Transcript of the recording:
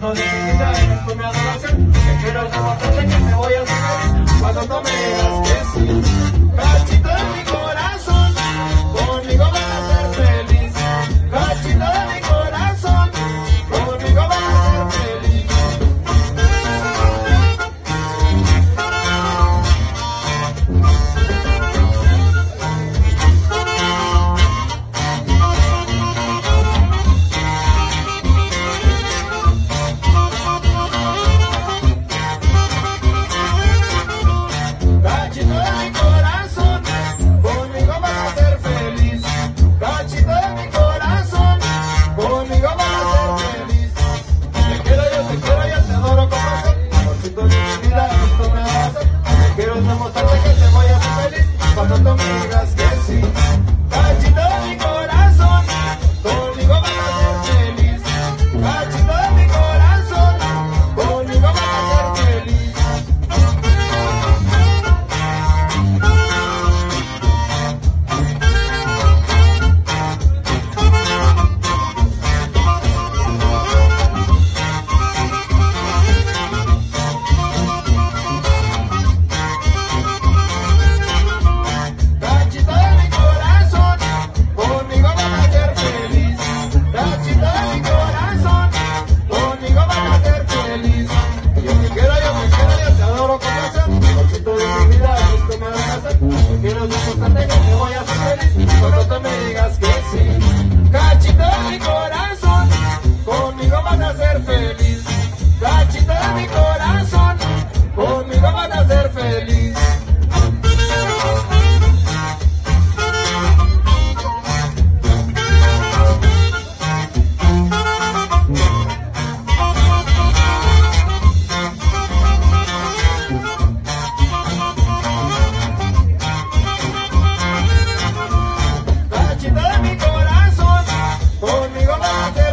cachito de mi vida, eres tú mi adoración. Te quiero demostrarte que te voy a hacer feliz cuando tú me digas que sí. Cachito de mi corazón, conmigo vas a ser feliz. Cachito de mi corazón, conmigo vas a ser feliz. Cachito de mi corazón, conmigo vas a ser feliz. Cachito de mi corazón, conmigo vas a ser feliz. Te quiero, yo te adoro como soy. Amorcito de mi vida, esto me va a hacer. Te quiero demostrarte que te voy a hacer feliz cuando tú me digas que sí. Cachito de mi corazón, conmigo vas a ser feliz. Cachito de mi corazón, conmigo vas a ser feliz. Cachito de mi corazón, conmigo vas a ser feliz. Cachito de mi corazón, conmigo vas a ser feliz. Yo te quiero, yo te adoro como soy. Amorcito de mi vida, esto me vas a hacer. Yo quiero demostrarte que te voy a hacer feliz cuando tú me digas que sí. Cachito de mi corazón, conmigo vas a ser feliz. Cachito de mi corazón, conmigo vas a ser feliz. Cachito de mi corazón, conmigo vas a ser